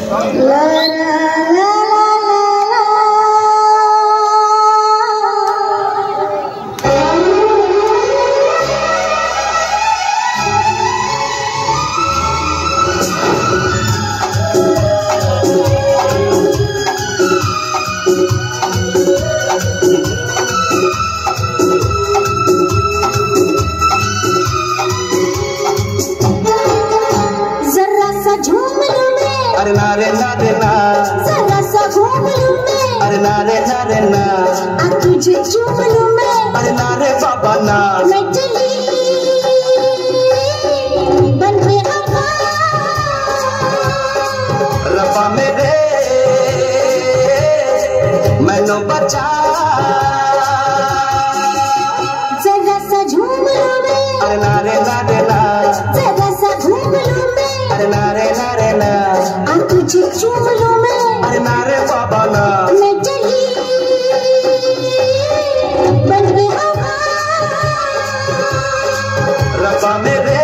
अरे ना रे ना रे ना, जरा सा घूम लूं मैं। अरे ना रे ना रे ना, तुझे चूम लूं मैं। अरे ना रे बाबा ना, मैं चली बन के हवा रब्बा मेरे मैनू बचा। जरा सा झूम लूं मैं। अरे ना रे ना रे ना, जरा सा घूम लूं मैं। अरे ना रे ना रे ना, तुझे चूम लूं मैं। अरे ना रे बाबा ना, मैं चली बन के हवा रब्बा मेरे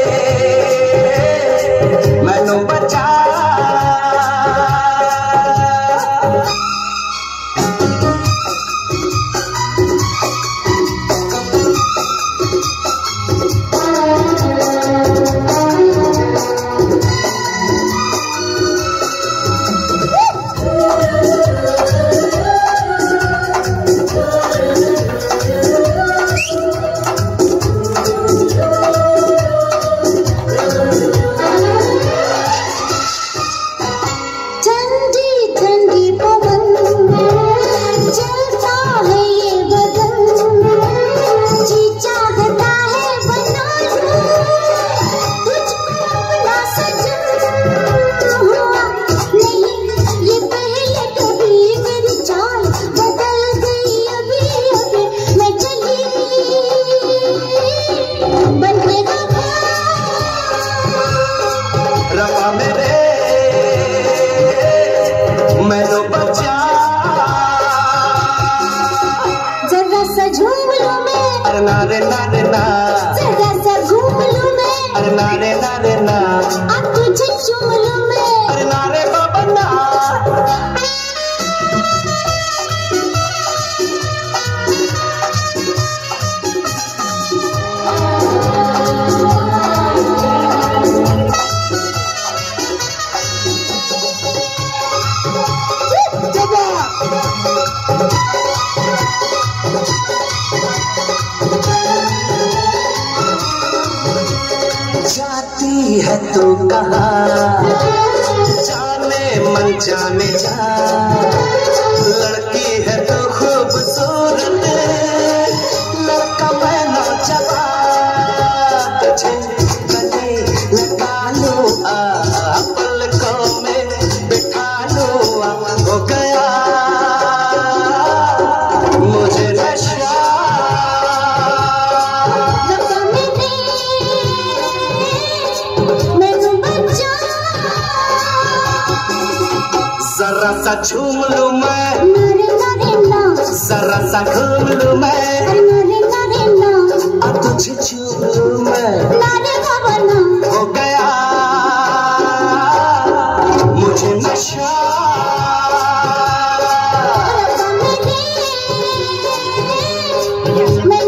मैनू बचा। रब्बा मेरे मैनू बचा। जरा सा झूम लूं मैं। अरे ना रे ना रे ना, जरा सा घूम लूं मैं। अरे ना रे ना रे ना, तुझे चूम लूं मैं। अरे ना रे बाबा ना। जाती है तू कहाँ जाने मन जाने जा, लड़की है तू खूबसूरत लड़का मैं नौजवान, तुझे गले लगा लूं पलकों में बिठा लूं हो गया मुझे नशा। जरा सा झूम लूं मैं, जरा सा घूम लूं मैं, तुझे झूम लूं मैं, हो गया मुझे नशा। मैं